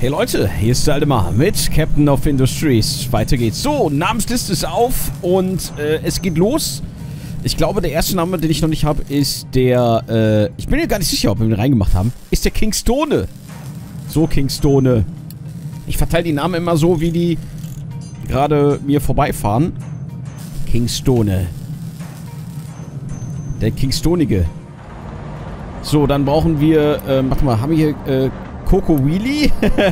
Hey Leute, hier ist der alte Ma mit Captain of Industries. Weiter geht's. So, Namensliste ist auf und es geht los. Ich glaube, der erste Name, den ich noch nicht habe, ist der, ich bin mir gar nicht sicher, ob wir ihn reingemacht haben, ist der Kingstone. So, Kingstone. Ich verteile die Namen immer so, wie die gerade mir vorbeifahren. Kingstone. Der Kingstonige. So, dann brauchen wir, warte mal, haben wir hier, Coco Wheelie?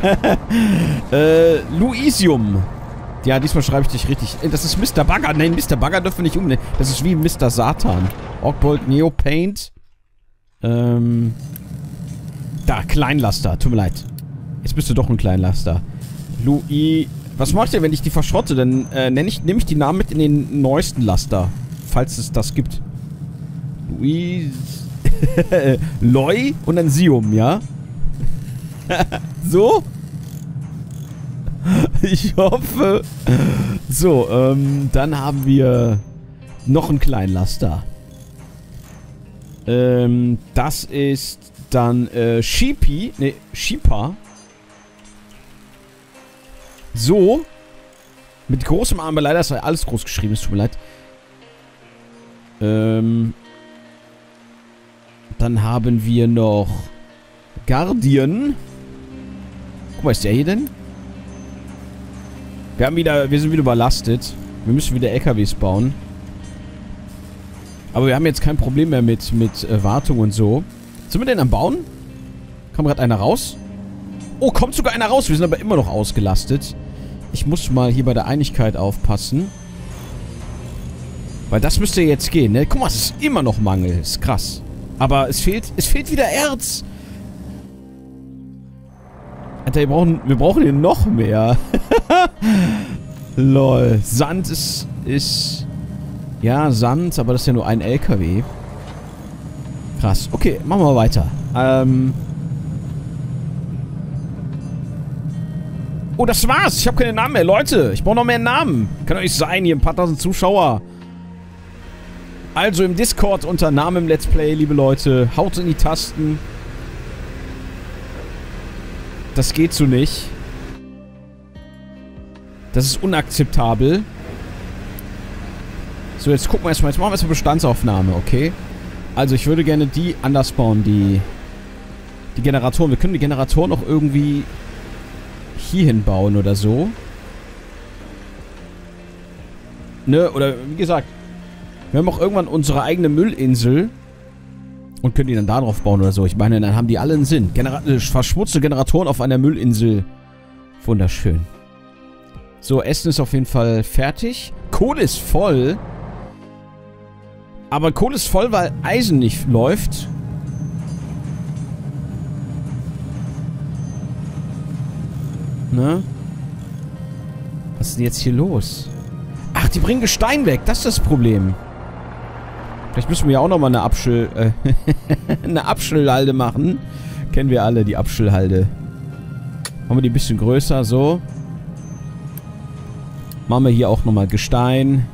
Luisium. Ja, diesmal schreibe ich dich richtig. Das ist Mr. Bagger. Nein, Mr. Bagger dürfen wir nicht umnehmen. Das ist wie Mr. Satan. Orkbold Neopaint. Da, Kleinlaster. Tut mir leid. Jetzt bist du doch ein Kleinlaster. Louis. Was macht ihr, wenn ich die verschrotte? Dann nehme ich die Namen mit in den neuesten Laster. Falls es das gibt. Louis. Loi und dann Sium, ja? So? Ich hoffe. So, dann haben wir noch einen Kleinlaster. Das ist dann Sheepy. Ne, Sheepa. So. Mit großem Arm, aber leider ist alles groß geschrieben, es tut mir leid. Dann haben wir noch Guardian. Guck mal, ist der hier denn? Wir sind wieder überlastet. Wir müssen wieder LKWs bauen. Aber wir haben jetzt kein Problem mehr mit Wartung und so. Sind wir denn am Bauen? Kam gerade einer raus? Oh, kommt sogar einer raus. Wir sind aber immer noch ausgelastet. Ich muss mal hier bei der Einigkeit aufpassen. Weil das müsste jetzt gehen, ne? Guck mal, es ist immer noch Mangel. Ist krass. Aber es fehlt wieder Erz. Alter, wir brauchen hier noch mehr. Lol. Sand ist... Ja, Sand, aber das ist ja nur ein LKW. Krass. Okay, machen wir mal weiter. Oh, das war's. Ich habe keine Namen mehr. Leute, ich brauche noch mehr Namen. Kann doch nicht sein, hier ein paar tausend Zuschauer. Also im Discord unter Namen im Let's Play, liebe Leute. Haut in die Tasten. Das geht so nicht. Das ist unakzeptabel. So, jetzt gucken wir erstmal. Jetzt machen wir erstmal Bestandsaufnahme, okay? Also, ich würde gerne die anders bauen, die Generatoren. Wir können die Generatoren auch irgendwie hierhin bauen oder so. Ne, oder wie gesagt, wir haben auch irgendwann unsere eigene Müllinsel und können die dann da drauf bauen oder so. Ich meine, dann haben die alle einen Sinn. Verschmutzte Generatoren auf einer Müllinsel. Wunderschön. So, Essen ist auf jeden Fall fertig. Kohle ist voll. Aber Kohle ist voll, weil Eisen nicht läuft. Ne? Was ist denn jetzt hier los? Ach, die bringen Gestein weg. Das ist das Problem. Vielleicht müssen wir ja auch nochmal eine eine Abschüllhalde machen. Kennen wir alle, die Abschüllhalde. Machen wir die ein bisschen größer, so. Machen wir hier auch nochmal Gestein.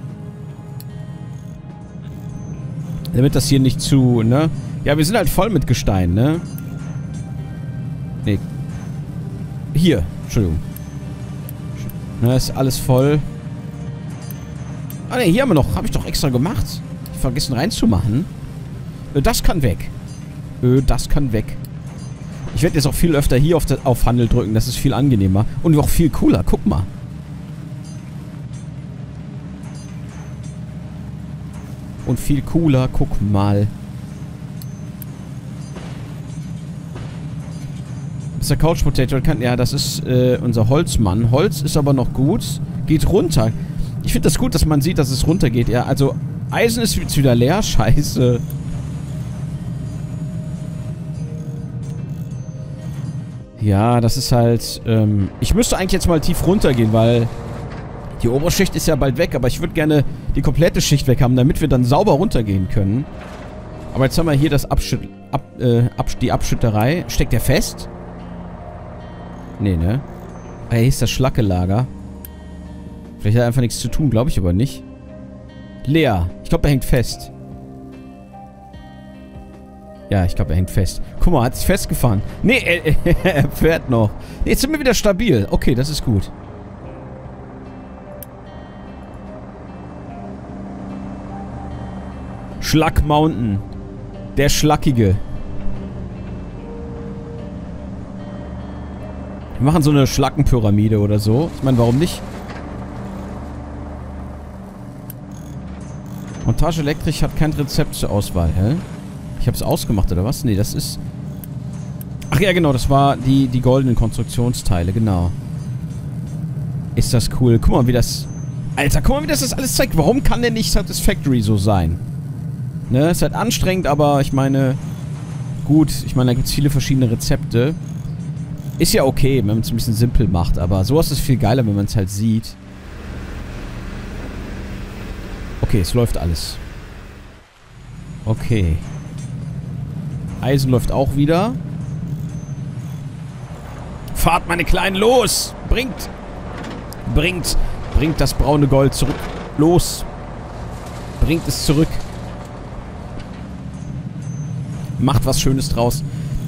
Damit das hier nicht zu, ne? Ja, wir sind halt voll mit Gestein, ne? Ne. Hier, Entschuldigung. Ne, ist alles voll. Ah, ne, hier haben wir noch. Habe ich doch extra gemacht. Ich vergessen reinzumachen. Das kann weg. Das kann weg. Ich werde jetzt auch viel öfter hier auf Handel drücken. Das ist viel angenehmer. Und auch viel cooler. Guck mal. Und viel cooler. Guck mal. Mr. Couch Potato kann... Ja, das ist unser Holzmann. Holz ist aber noch gut. Geht runter. Ich finde das gut, dass man sieht, dass es runtergeht. Ja, also Eisen ist jetzt wieder leer. Scheiße. Ja, das ist halt... ich müsste eigentlich jetzt mal tief runtergehen, weil... Die obere Schicht ist ja bald weg, aber ich würde gerne die komplette Schicht weg haben, damit wir dann sauber runtergehen können. Aber jetzt haben wir hier das die Abschütterei. Steckt der fest? Nee, ne? Ah, hier ist das Schlackelager. Vielleicht hat er einfach nichts zu tun, glaube ich aber nicht. Leer. Ich glaube, er hängt fest. Ja, ich glaube, er hängt fest. Guck mal, hat sich festgefahren. Nee, er fährt noch. Nee, jetzt sind wir wieder stabil. Okay, das ist gut. Schlack Mountain. Der Schlackige. Wir machen so eine Schlackenpyramide oder so. Ich meine, warum nicht? Montage elektrisch hat kein Rezept zur Auswahl, hä? Ich habe es ausgemacht, oder was? Nee, das ist... Ach ja, genau, das war die goldenen Konstruktionsteile, genau. Ist das cool. Guck mal, wie das... Alter, guck mal, wie das alles zeigt. Warum kann denn nicht Satisfactory so sein? Ne, ist halt anstrengend, aber ich meine... Gut, ich meine, da gibt es viele verschiedene Rezepte. Ist ja okay, wenn man es ein bisschen simpel macht, aber sowas ist viel geiler, wenn man es halt sieht. Okay, es läuft alles. Okay. Eisen läuft auch wieder. Fahrt, meine Kleinen, los! Bringt das braune Gold zurück. Los! Bringt es zurück. Macht was Schönes draus.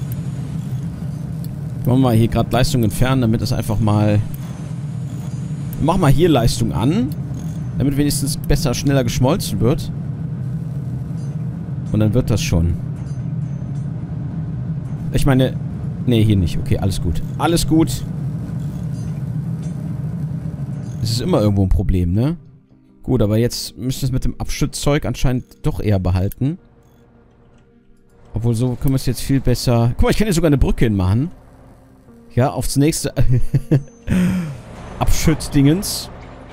Wollen wir mal hier gerade Leistung entfernen, damit es einfach mal... Mach mal hier Leistung an. Damit wenigstens besser, schneller geschmolzen wird. Und dann wird das schon. Ich meine... Nee, hier nicht. Okay, alles gut. Alles gut. Es ist immer irgendwo ein Problem, ne? Gut, aber jetzt müssen wir es mit dem Abschützzeug anscheinend doch eher behalten. Obwohl, so können wir es jetzt viel besser... Guck mal, ich kann hier sogar eine Brücke hinmachen. Ja, aufs nächste... Abschützdingens.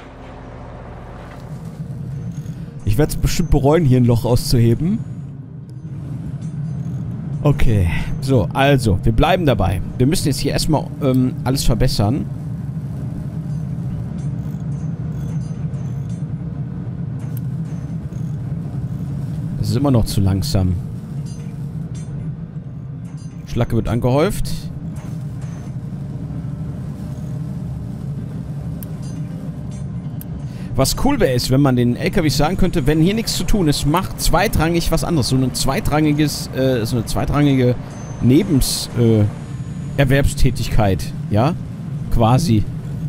Ich werde es bestimmt bereuen, hier ein Loch auszuheben. Okay. So, also, wir bleiben dabei. Wir müssen jetzt hier erstmal alles verbessern. Das ist immer noch zu langsam. Schlacke wird angehäuft. Was cool wäre, ist, wenn man den LKWs sagen könnte, wenn hier nichts zu tun ist, macht zweitrangig was anderes. So eine zweitrangige Erwerbstätigkeit. Ja? Quasi.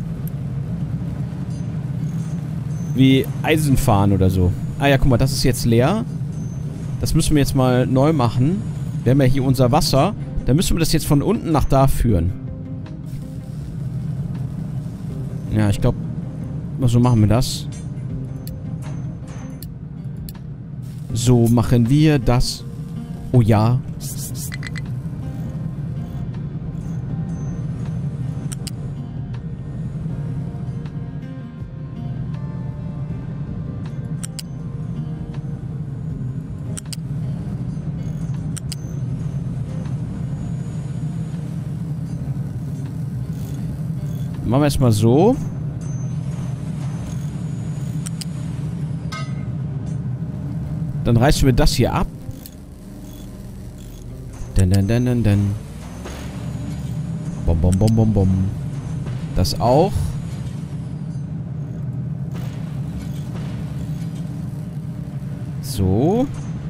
Wie Eisenfahren oder so. Ah ja, guck mal, das ist jetzt leer. Das müssen wir jetzt mal neu machen. Wir haben ja hier unser Wasser. Dann müssen wir das jetzt von unten nach da führen. Ja, ich glaube... So machen wir das. So machen wir das. Oh ja. Machen wir erstmal so. Dann reißen wir das hier ab. Dann. Bom. Das auch. So.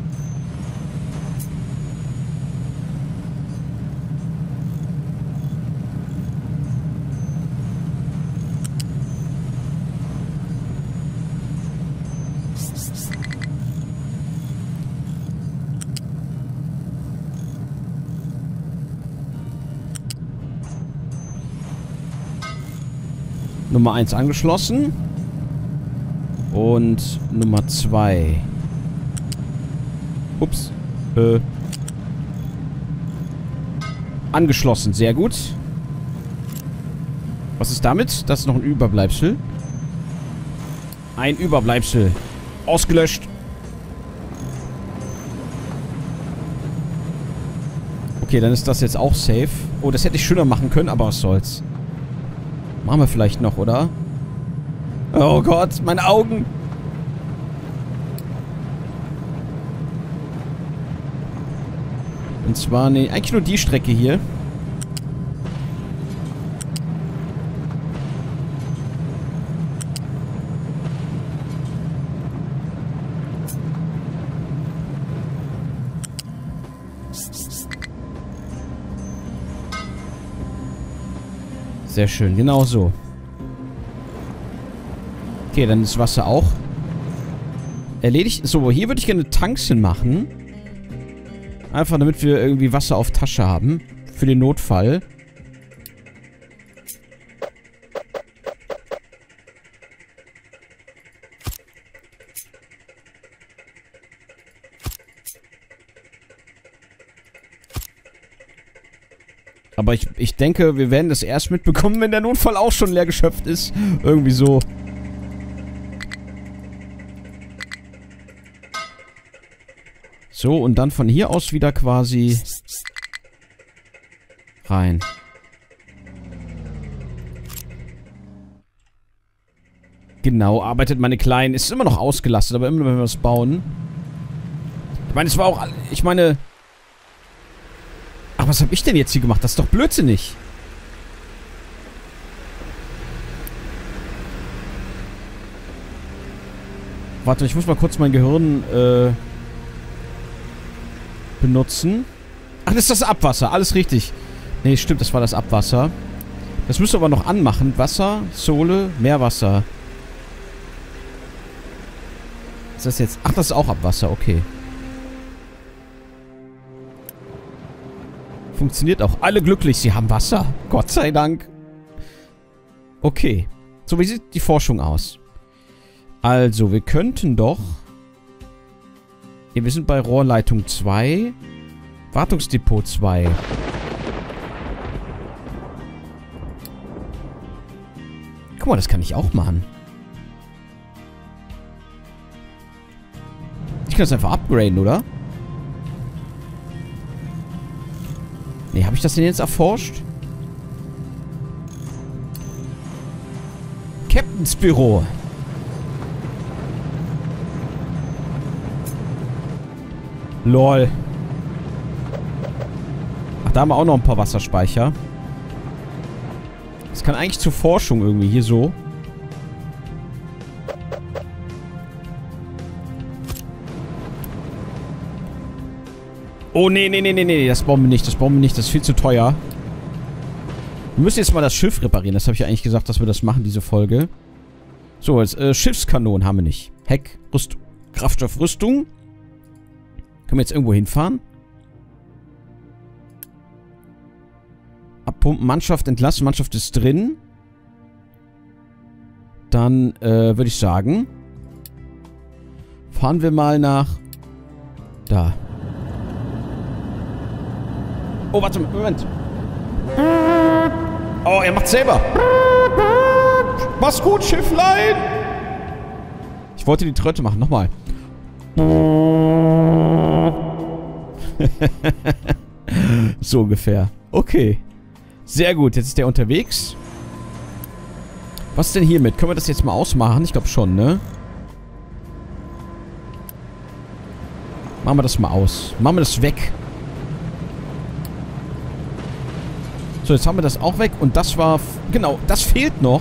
Nummer 1 angeschlossen. Und Nummer 2. Ups. Angeschlossen. Sehr gut. Was ist damit? Das ist noch ein Überbleibsel. Ein Überbleibsel. Ausgelöscht. Okay, dann ist das jetzt auch safe. Oh, das hätte ich schöner machen können, aber was soll's. Machen wir vielleicht noch, oder? Oh Gott, meine Augen. Und zwar, nee, eigentlich nur die Strecke hier. Sehr schön, genau so. Okay, dann ist Wasser auch erledigt. So, hier würde ich gerne Tanks hinmachen. Einfach damit wir irgendwie Wasser auf Tasche haben. Für den Notfall. Aber ich denke, wir werden das erst mitbekommen, wenn der Notfall auch schon leer geschöpft ist. Irgendwie so. So, und dann von hier aus wieder quasi rein. Genau, arbeitet meine Kleinen. Ist immer noch ausgelastet, aber immer wenn wir was bauen. Ich meine, es war auch... Ich meine... Ach, was habe ich denn jetzt hier gemacht? Das ist doch blödsinnig. Warte, ich muss mal kurz mein Gehirn benutzen. Ach, das ist das Abwasser. Alles richtig. Nee, stimmt, das war das Abwasser. Das müsst ihr aber noch anmachen. Wasser, Sohle, Meerwasser. Ist das jetzt... Ach, das ist auch Abwasser. Okay. Funktioniert auch. Alle glücklich. Sie haben Wasser. Gott sei Dank. Okay. So, wie sieht die Forschung aus? Also, wir könnten doch... Ja, wir sind bei Rohrleitung 2. Wartungsdepot 2. Guck mal, das kann ich auch machen. Ich kann das einfach upgraden, oder? Nee, habe ich das denn jetzt erforscht? Captain's Büro. Lol. Ach, da haben wir auch noch ein paar Wasserspeicher. Das kann eigentlich zur Forschung irgendwie hier so. Oh, nee. Das bauen wir nicht. Das bauen wir nicht. Das ist viel zu teuer. Wir müssen jetzt mal das Schiff reparieren. Das habe ich ja eigentlich gesagt, dass wir das machen, diese Folge. So, jetzt Schiffskanonen haben wir nicht. Heck, Rüstung. Kraftstoffrüstung. Können wir jetzt irgendwo hinfahren? Abpumpen, Mannschaft entlassen. Mannschaft ist drin. Dann würde ich sagen, fahren wir mal nach... Da. Oh, warte, Moment. Oh, er macht's selber. Mach's gut, Schifflein. Ich wollte die Tröte machen. Nochmal. So ungefähr. Okay. Sehr gut. Jetzt ist der unterwegs. Was ist denn hiermit? Können wir das jetzt mal ausmachen? Ich glaube schon, ne? Machen wir das mal aus. Machen wir das weg. So, jetzt haben wir das auch weg. Und das war... Genau, das fehlt noch.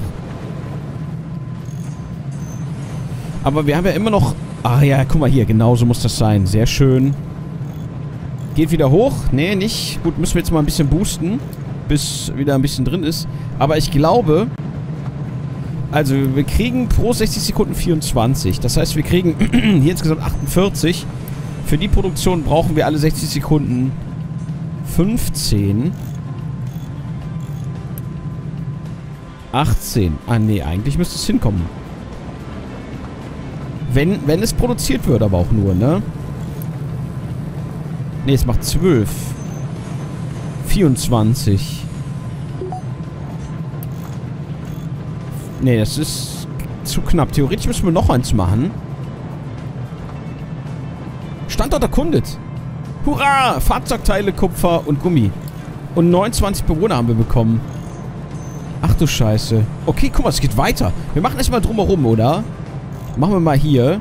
Aber wir haben ja immer noch... Ah ja, guck mal hier. Genau so muss das sein. Sehr schön. Geht wieder hoch. Nee, nicht. Gut, müssen wir jetzt mal ein bisschen boosten. Bis wieder ein bisschen drin ist. Aber ich glaube... Also, wir kriegen pro 60 Sekunden 24. Das heißt, wir kriegen hier insgesamt 48. Für die Produktion brauchen wir alle 60 Sekunden 15... 18. Ah, nee, eigentlich müsste es hinkommen. Wenn es produziert wird, aber auch nur, ne? Ne, es macht 12. 24. Ne, das ist zu knapp. Theoretisch müssen wir noch eins machen. Standort erkundet. Hurra! Fahrzeugteile, Kupfer und Gummi. Und 29 Bewohner haben wir bekommen. Ach du Scheiße. Okay, guck mal, es geht weiter. Wir machen erstmal drumherum, oder? Machen wir mal hier.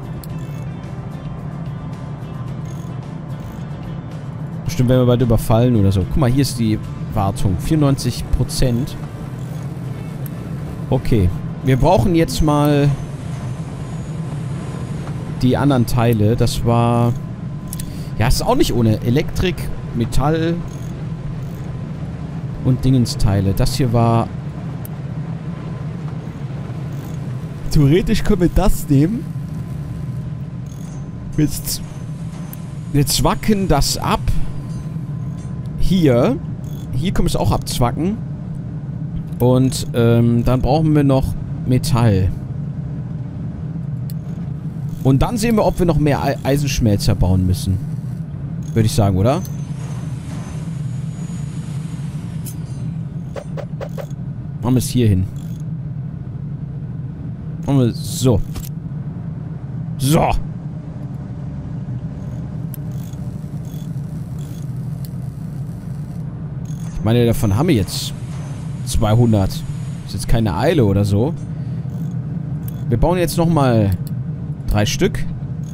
Bestimmt werden wir bald überfallen oder so. Guck mal, hier ist die Wartung. 94%. Okay. Wir brauchen jetzt mal die anderen Teile. Das war... Ja, ist auch nicht ohne. Elektrik, Metall und Dingensteile. Das hier war... Theoretisch können wir das nehmen. Wir zwacken das ab. Hier. Hier können wir es auch abzwacken. Und dann brauchen wir noch Metall. Und dann sehen wir, ob wir noch mehr Eisenschmelzer bauen müssen. Würde ich sagen, oder? Machen wir es hier hin. Machen wir so. So. Ich meine, davon haben wir jetzt 200. Ist jetzt keine Eile oder so. Wir bauen jetzt nochmal 3 Stück.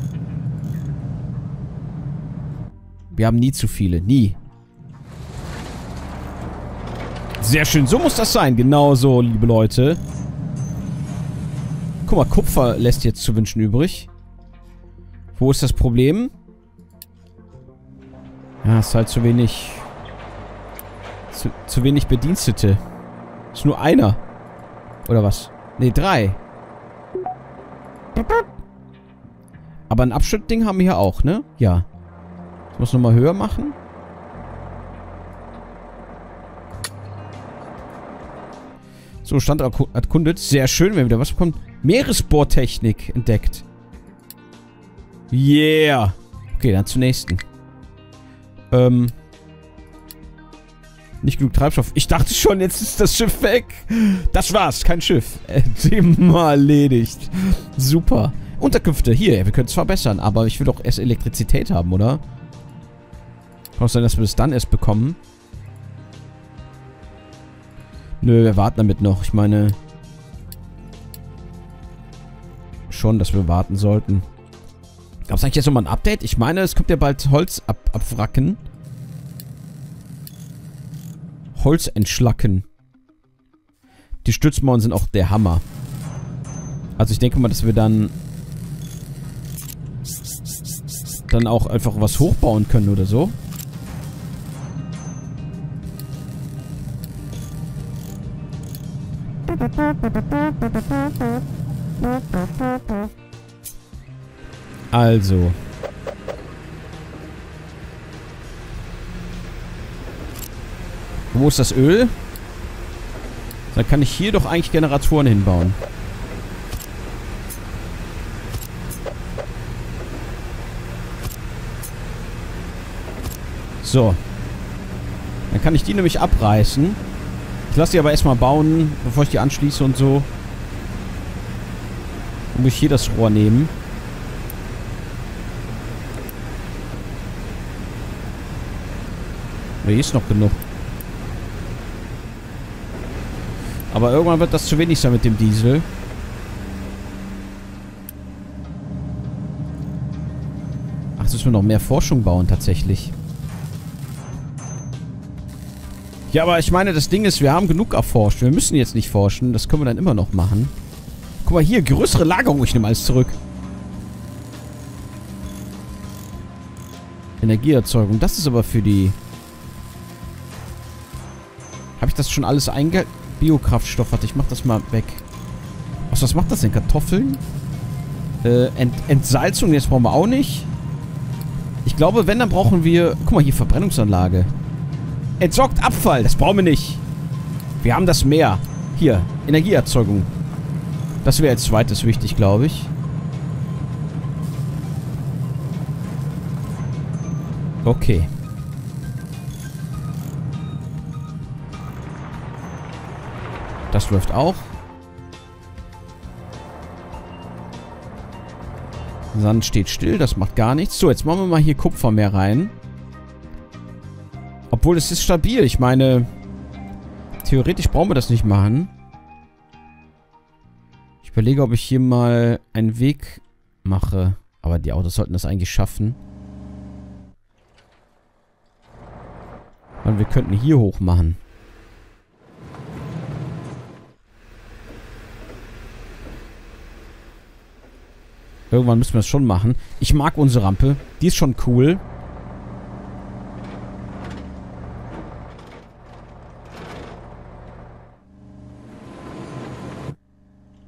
Wir haben nie zu viele. Nie. Sehr schön. So muss das sein. Genau so, liebe Leute. Guck mal, Kupfer lässt jetzt zu wünschen übrig. Wo ist das Problem? Ja, ist halt zu wenig... Zu wenig Bedienstete. Ist nur einer. Oder was? Ne, 3. Aber ein Abschnittding haben wir hier auch, ne? Ja. Ich muss nochmal höher machen. So, Standort erkundet. Sehr schön, wenn wieder was bekommt. Meeresbohrtechnik entdeckt. Yeah. Okay, dann zur nächsten. Nicht genug Treibstoff. Ich dachte schon, jetzt ist das Schiff weg. Das war's, kein Schiff. Thema erledigt. Super. Unterkünfte, hier. Wir können es verbessern, aber ich will doch erst Elektrizität haben, oder? Kann auch sein, dass wir das dann erst bekommen. Nö, wir warten damit noch. Ich meine... Schon, dass wir warten sollten. Gab es eigentlich jetzt nochmal ein Update? Ich meine, es kommt ja bald Holz abwracken. Holz entschlacken. Die Stützmauern sind auch der Hammer. Also ich denke mal, dass wir dann auch einfach was hochbauen können oder so. Also. Wo ist das Öl? Dann kann ich hier doch eigentlich Generatoren hinbauen. So. Dann kann ich die nämlich abreißen. Ich lasse die aber erstmal bauen, bevor ich die anschließe und so. Dann muss ich hier das Rohr nehmen. Hier ist noch genug. Aber irgendwann wird das zu wenig sein mit dem Diesel. Ach, jetzt müssen wir noch mehr Forschung bauen, tatsächlich. Ja, aber ich meine, das Ding ist, wir haben genug erforscht. Wir müssen jetzt nicht forschen. Das können wir dann immer noch machen. Guck mal hier, größere Lagerung. Ich nehme alles zurück. Energieerzeugung. Das ist aber für die... Habe ich das schon alles Biokraftstoff, warte, ich mach das mal weg. Was macht das denn? Kartoffeln? Entsalzung, jetzt brauchen wir auch nicht. Ich glaube, wenn, dann brauchen wir... Guck mal, hier Verbrennungsanlage. Entsorgt Abfall, das brauchen wir nicht. Wir haben das Meer. Hier, Energieerzeugung. Das wäre als zweites wichtig, glaube ich. Okay. Das läuft auch. Sand steht still, das macht gar nichts. So, jetzt machen wir mal hier Kupfer mehr rein. Obwohl, es ist stabil. Ich meine, theoretisch brauchen wir das nicht machen. Ich überlege, ob ich hier mal einen Weg mache. Aber die Autos sollten das eigentlich schaffen. Und wir könnten hier hoch machen. Irgendwann müssen wir es schon machen. Ich mag unsere Rampe. Die ist schon cool.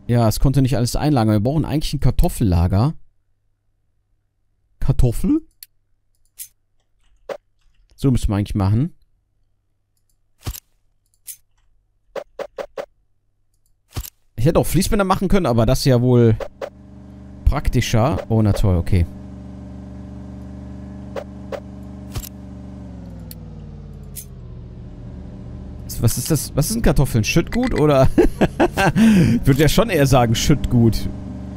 Ja, es konnte nicht alles einlagern. Wir brauchen eigentlich ein Kartoffellager. Kartoffel? So müssen wir eigentlich machen. Ich hätte auch Fließbänder machen können, aber das ist ja wohl praktischer. Oh, na toll, okay. Was ist das? Was sind Kartoffeln? Schüttgut oder? Ich würde ja schon eher sagen Schüttgut.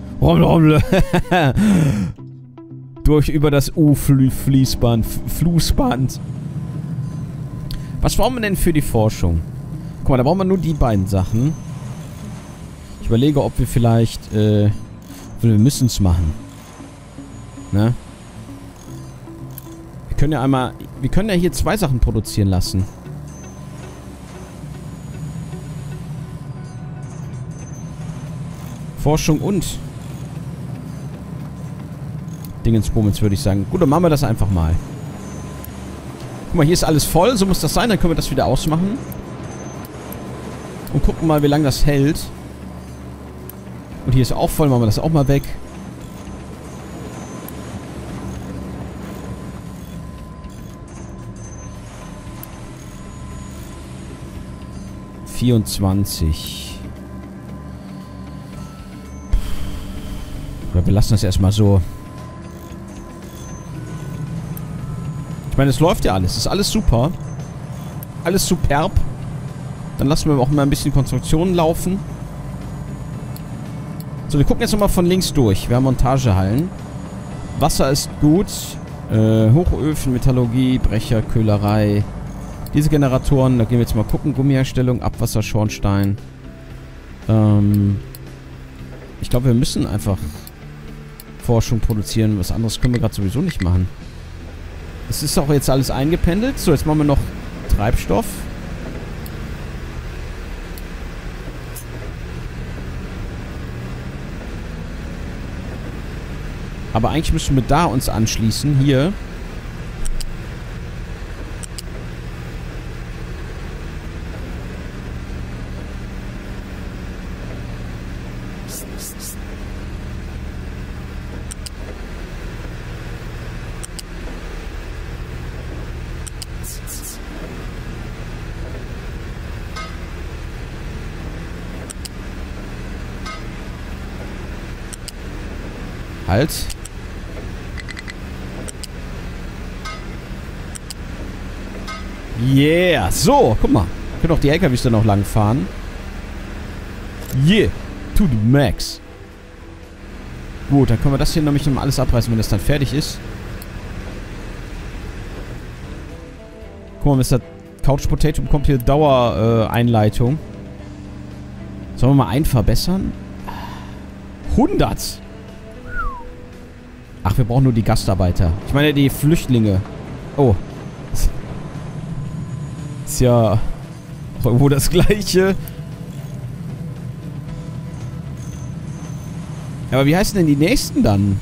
Durch über das U-Fließband. Flussband. Was brauchen wir denn für die Forschung? Guck mal, da brauchen wir nur die beiden Sachen. Ich überlege, ob wir vielleicht, wir müssen es machen. Ne? Wir können ja einmal, wir können ja hier 2 Sachen produzieren lassen. Forschung und Dingensbummens, würde ich sagen. Gut, dann machen wir das einfach mal. Guck mal, hier ist alles voll. So muss das sein. Dann können wir das wieder ausmachen. Und gucken mal, wie lange das hält. Und hier ist auch voll. Machen wir das auch mal weg. Oder wir lassen das erstmal so. Ich meine, es läuft ja alles. Es ist alles super. Alles superb. Dann lassen wir auch mal ein bisschen Konstruktionen laufen. So, wir gucken jetzt nochmal von links durch. Wir haben Montagehallen. Wasser ist gut. Hochöfen, Metallurgie, Brecher, Köhlerei. Diese Generatoren, da gehen wir jetzt mal gucken. Gummiherstellung, Abwasser, Schornstein. Ich glaube, wir müssen einfach Forschung produzieren. Was anderes können wir gerade sowieso nicht machen. Es ist auch jetzt alles eingependelt. So, jetzt machen wir noch Treibstoff. Aber eigentlich müssen wir da uns anschließen. Hier. Halt. Yeah. So, guck mal. Können auch die LKWs dann noch lang fahren. Yeah. To the max. Gut, dann können wir das hier nämlich noch alles abreißen, wenn das dann fertig ist. Guck mal, Mr. Couch Potato bekommt hier Dauereinleitung. Sollen wir mal einen verbessern? 100! Ach, wir brauchen nur die Gastarbeiter. Ich meine, die Flüchtlinge. Oh. Ist ja auch irgendwo das Gleiche. Aber wie heißen denn die nächsten dann?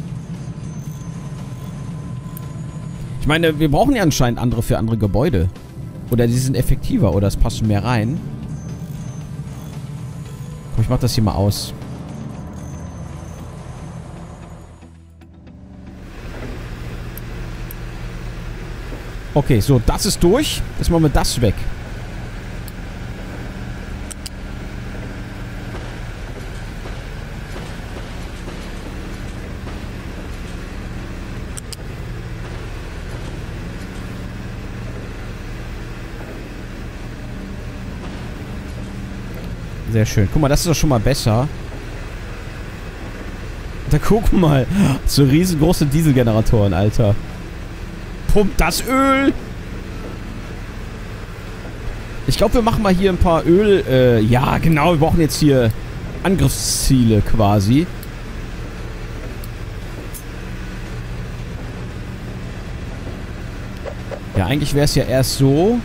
Ich meine, wir brauchen ja anscheinend andere für andere Gebäude. Oder die sind effektiver oder es passt mehr rein. Komm, ich mach das hier mal aus. Okay, so, das ist durch. Jetzt machen wir das weg. Sehr schön. Guck mal, das ist doch schon mal besser. Da guck mal. So riesengroße Dieselgeneratoren, Alter. Pumpt das Öl. Ich glaube, wir machen mal hier ein paar Öl... ja, genau. Wir brauchen jetzt hier Angriffsziele quasi. Ja, eigentlich wäre es ja erst so.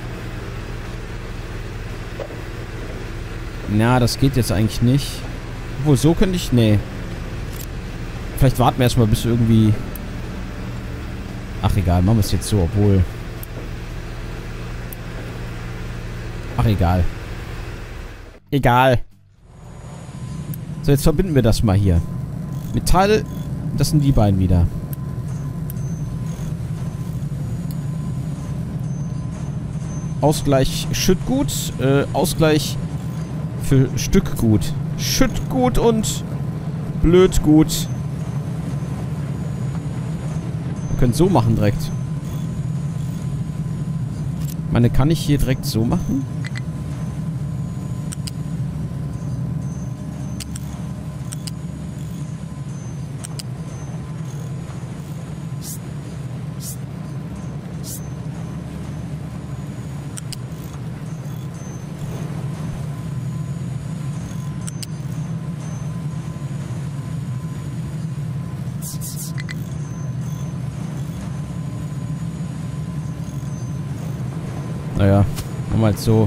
Na, das geht jetzt eigentlich nicht. Obwohl, so könnte ich... Nee. Vielleicht warten wir erstmal, bis irgendwie... Ach, egal. Machen wir es jetzt so, obwohl... Ach, egal. Egal. So, jetzt verbinden wir das mal hier. Metall, das sind die beiden wieder. Ausgleich Schüttgut, Ausgleich für Stückgut. Schüttgut und Blödgut. Wir können es so machen direkt. Ich meine, kann ich hier direkt so machen? Naja, machen wir halt so.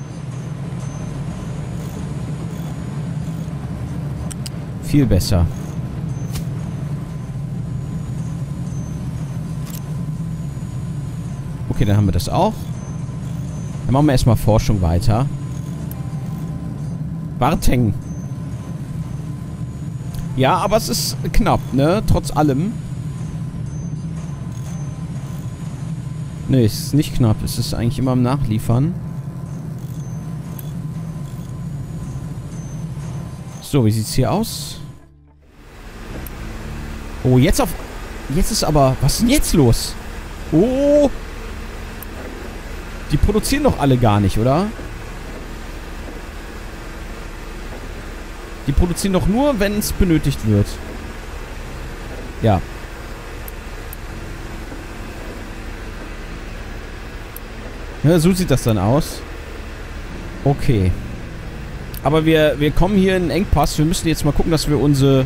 Viel besser. Okay, dann haben wir das auch. Dann machen wir erstmal Forschung weiter. Warten. Ja, aber es ist knapp, ne? Trotz allem. Ne, es ist nicht knapp. Es ist eigentlich immer am Nachliefern. So, wie sieht's hier aus? Oh, jetzt auf... Jetzt ist aber... Was ist denn jetzt los? Oh! Die produzieren doch alle gar nicht, oder? Die produzieren doch nur, wenn es benötigt wird. Ja. Ja, so sieht das dann aus. Okay. Aber wir kommen hier in einen Engpass. Wir müssen jetzt mal gucken, dass wir unsere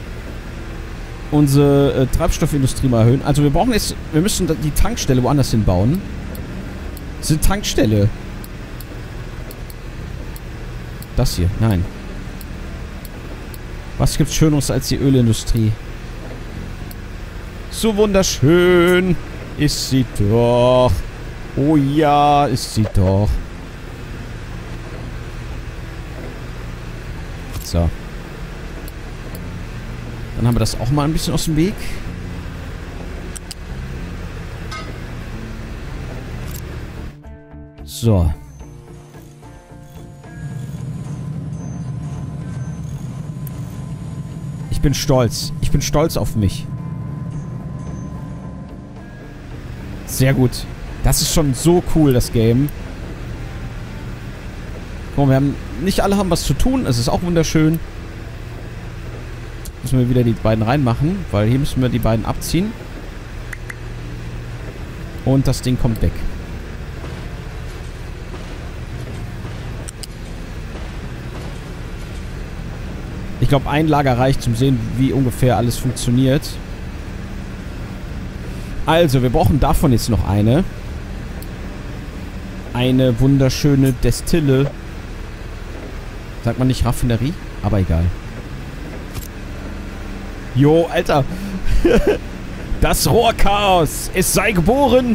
Treibstoffindustrie mal erhöhen. Also wir müssen die Tankstelle woanders hinbauen. Diese Tankstelle. Das hier, nein. Was gibt's Schöneres als die Ölindustrie? So wunderschön ist sie doch. Oh ja, ist sie doch. So. Dann haben wir das auch mal ein bisschen aus dem Weg. So. Ich bin stolz. Ich bin stolz auf mich. Sehr gut. Das ist schon so cool, das Game. Guck mal, nicht alle haben was zu tun. Es ist auch wunderschön. Müssen wir wieder die beiden reinmachen, weil hier müssen wir die beiden abziehen. Und das Ding kommt weg. Ich glaube, ein Lager reicht zum Sehen, wie ungefähr alles funktioniert. Also, wir brauchen davon jetzt noch eine. Eine wunderschöne Destille. Sagt man nicht Raffinerie? Aber egal. Jo, Alter. Das Rohrchaos. Es sei geboren.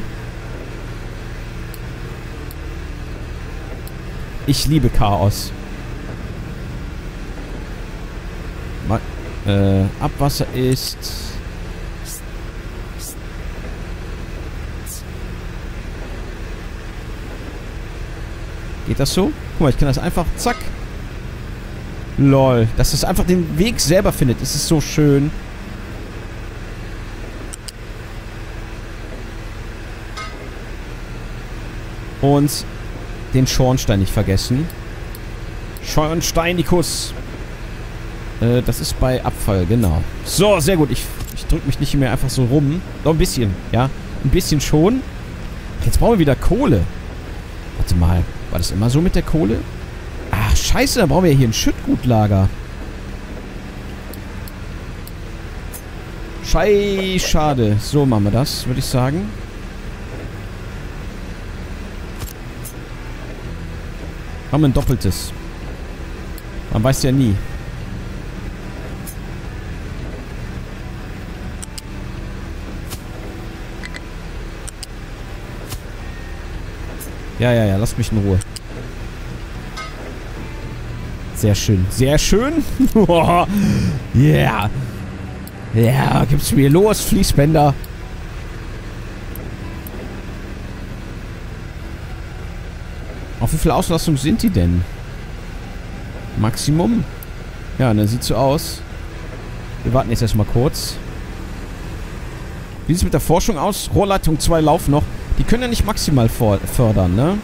Ich liebe Chaos. Abwasser ist... Geht das so? Guck mal, ich kann das einfach... Zack. Lol. Dass es einfach den Weg selber findet. Es ist so schön. Und den Schornstein nicht vergessen. Schornsteinikus. Das ist bei Abfall, genau. So, sehr gut. Ich drücke mich nicht mehr einfach so rum. Doch ein bisschen, ja. Ein bisschen schon. Jetzt brauchen wir wieder Kohle. Warte mal. War das immer so mit der Kohle? Ach, scheiße. Dann brauchen wir hier ein Schüttgutlager. Schade. So machen wir das, würde ich sagen. Haben wir ein doppeltes. Man weiß ja nie. Ja, lasst mich in Ruhe. Sehr schön. Sehr schön. Yeah. Ja, gibt's mir los, Fließbänder. Auf wie viel Auslastung sind die denn? Maximum? Ja, dann sieht so aus. Wir warten jetzt erstmal kurz. Wie sieht es mit der Forschung aus? Rohrleitung 2 laufen noch. Die können ja nicht maximal fördern, ne?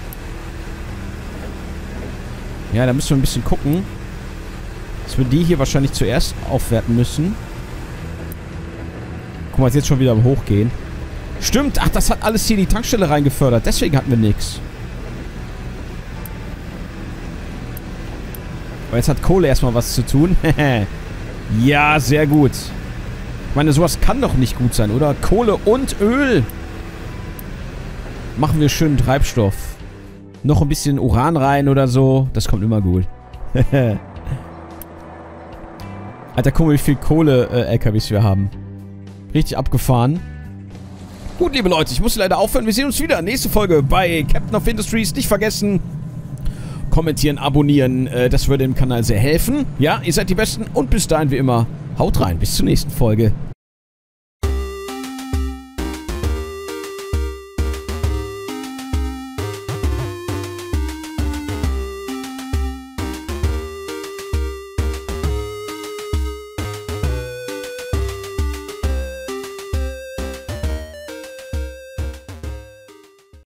Ja, da müssen wir ein bisschen gucken. Dass wir die hier wahrscheinlich zuerst aufwerten müssen. Guck mal, jetzt schon wieder am Hochgehen. Stimmt, ach, das hat alles hier in die Tankstelle reingefördert. Deswegen hatten wir nichts. Aber jetzt hat Kohle erstmal was zu tun. Ja, sehr gut. Ich meine, sowas kann doch nicht gut sein, oder? Kohle und Öl. Machen wir schönen Treibstoff. Noch ein bisschen Uran rein oder so. Das kommt immer gut. Alter, guck mal, wie viel Kohle-LKWs wir haben. Richtig abgefahren. Gut, liebe Leute, ich muss leider aufhören. Wir sehen uns wieder. Nächste Folge bei Captain of Industries. Nicht vergessen. Kommentieren, abonnieren. Das würde dem Kanal sehr helfen. Ja, ihr seid die Besten. Und bis dahin wie immer. Haut rein. Bis zur nächsten Folge.